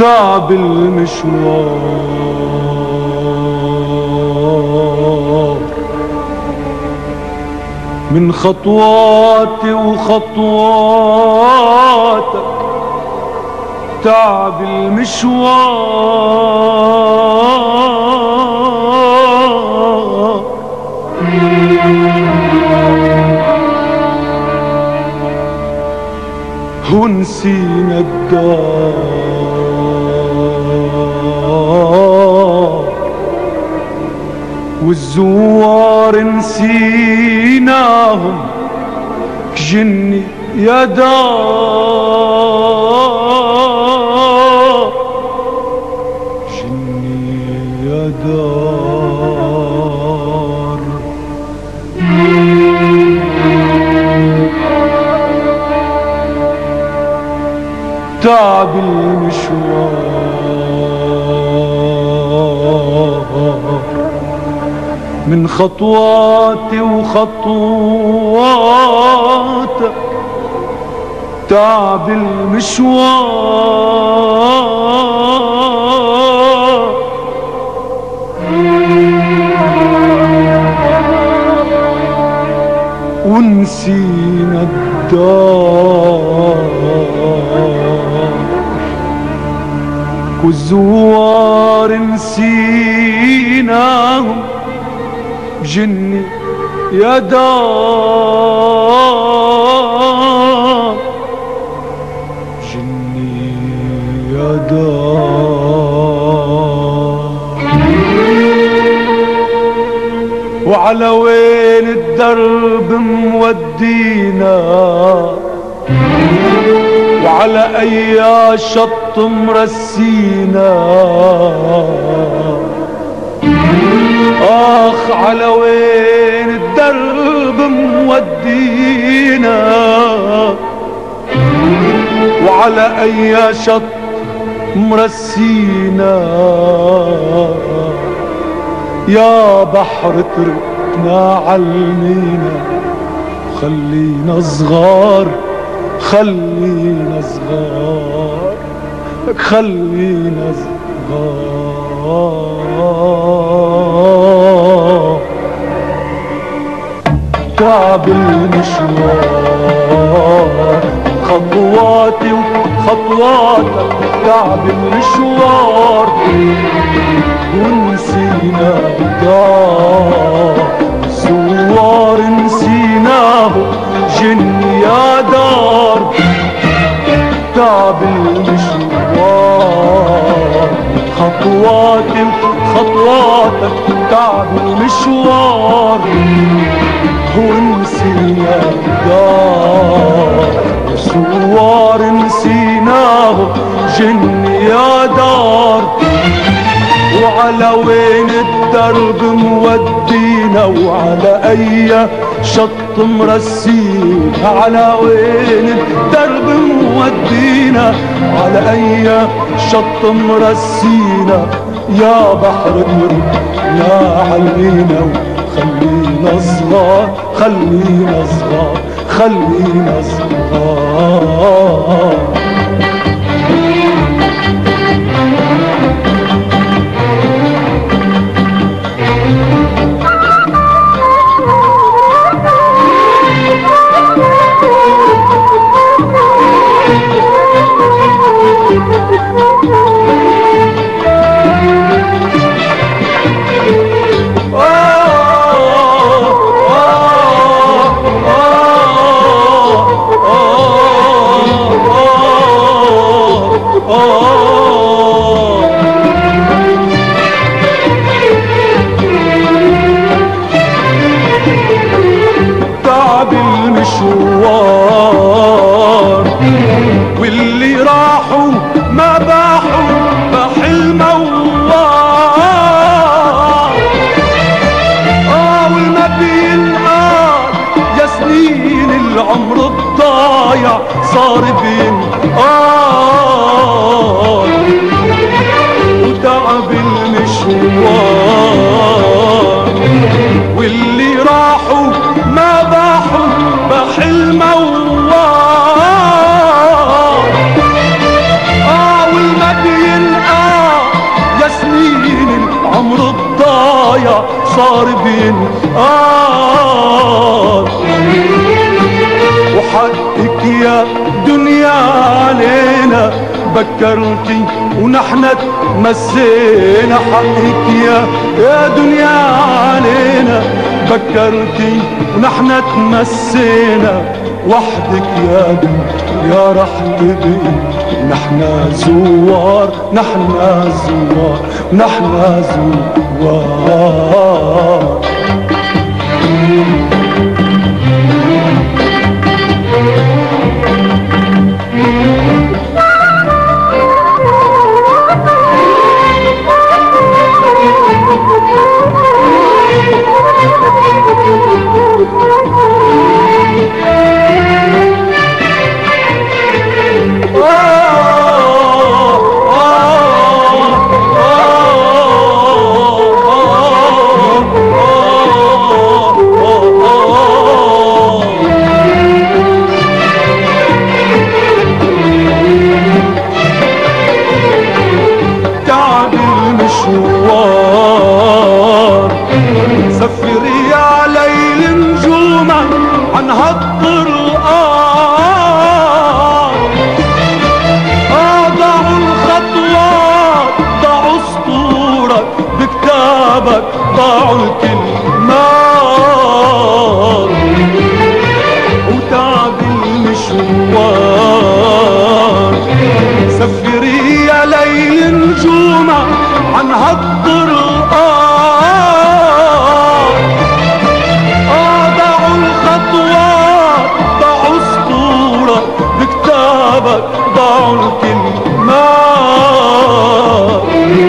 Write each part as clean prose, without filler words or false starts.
تعب المشوار من خطواتي وخطواتك، تعب المشوار ونسينا الدار والزوار نسيناهم، جني يا دار، جني يا دار. تعب المشوار من خطواتي وخطواتك، تعب المشوار ونسينا الدار والزوار نسيناهم، جني يا دار، جني يا دار. وعلى وين الدرب مودينا، وعلى اي شط مرسينا، اخ على وين الدرب مودينا، وعلى اي شط مرسينا. يا بحر اتركنا علمينا، خلينا صغار، خلينا صغار، خلينا صغار. تعب المشوار خطواتي وخطواتك، تعب المشوار ونسينا الدار، زوار نسيناه، جني يا دار. تعب المشوار خطواتي خطواتك، تعب المشوار ونسينا الدار، زوار نسيناه، جني يا دار. وعلى وين الدرب مودينا، وعلى اي شط مرسينا، على وين الدرب مودينا، على اي شط مرسينا. يا بحر اتركنا علينا، وخلينا صغار، خلينا صغار، خلينا صغار. تعب المشوار واللي راحوا ما باحوا بحلم الله، والما بينقال يا سنين العمر الضايع صار بينقال. وتعب المشوار واللي راحوا ما باحوا بحلم الله، والما بينقال صار بينقال. وحقك يا دنيا علينا بكرتي ونحن تمسينا. حقك يا دنيا علينا بكرتي ونحن تمسينا. وحدك يا دنيا رح تبقي نحنا زوار، نحنا زوار، نحنا زوار. سفري علي نجوما عن هالطرقان. ضعوا الخطوات ضعوا سطورك بكتابك ضعوا الكلمات. وتعب المشوار سفري يا ليل نجوما عن هالطرقان. ضعوا الكلمات.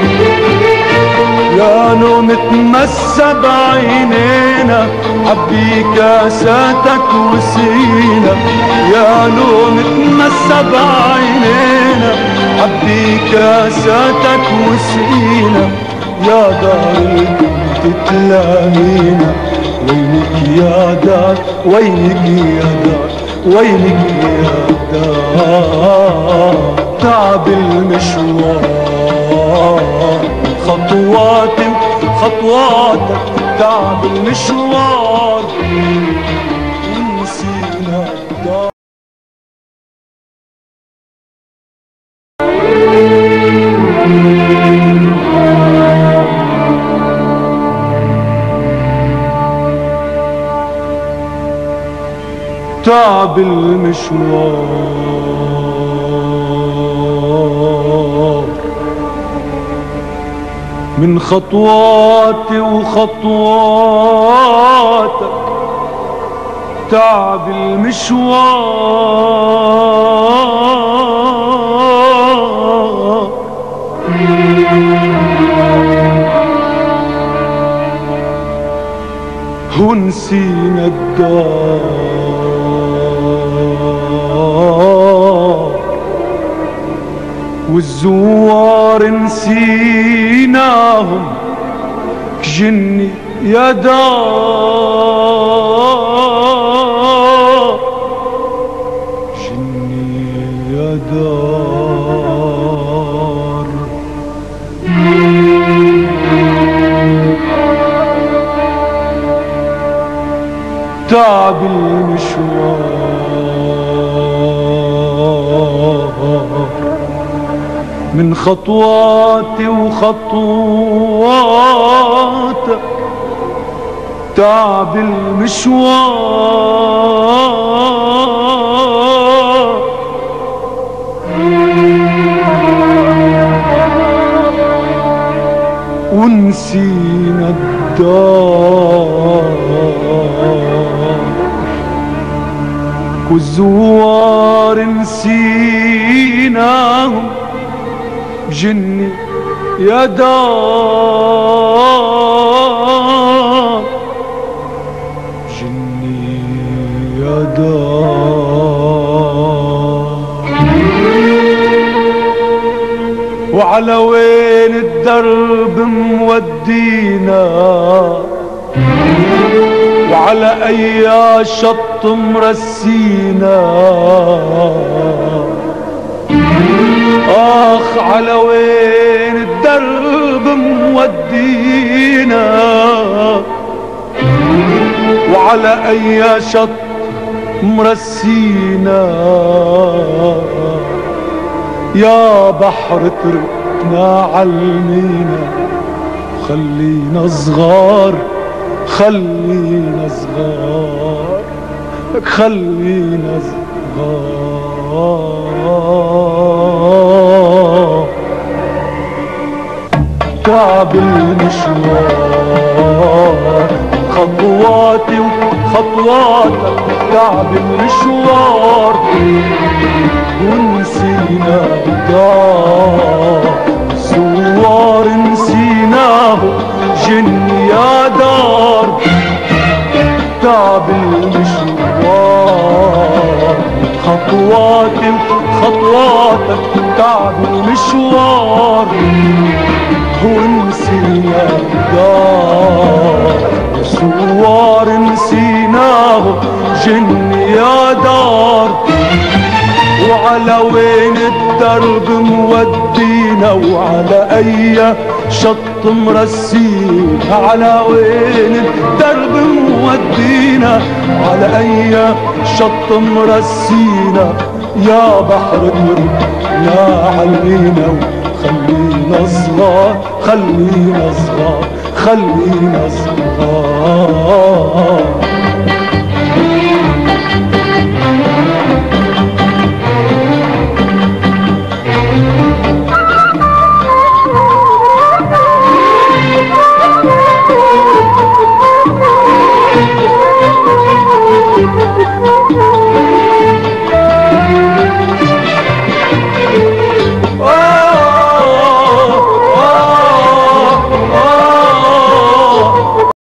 يا نوم تمسى بعينينا حبي كاساتك وسينا. يا نوم تمسى بعينينا حبي كاساتك وسينا. يا دار الكل تلاقينا وينك يا دار، وينك يا دار، وينك يا دار. تعب المشوار خطواتي خطواتك تعب المشوار ونسينا الدار. تعب المشوار من خطواتي وخطواتك. تعب المشوار ونسينا الدار. والزوار نسيناهم جني يا دار، جني يا دار. تعب المشوار من خطواتي وخطواتك. تعب المشوار ونسينا الدار. والزوار نسيناهم جني يا دار، جني يا دار. وعلى وين الدرب مودينا وعلى أي شط مرسينا. آخ على وين الدرب مودينا وعلى اي شط مرسينا يا بحر اتركنا عالمينا خلينا صغار خلينا صغار خلينا صغار تعب المشوار خطواتي وخطواتك تعب المشوار ونسينا الدار زوار نسيناه جن يا دار تعب المشوار خطواتي خطواتك تعب المشوار ونسينا الدار زوار نسيناه جن يا دار وعلى وين الدرب مودينا وعلى اي شط مرسينا على وين الدرب مودينا على اي شط مرسينا يا بحر اتركنا عالمينا خلينا صغار خلينا صغار خلينا صغار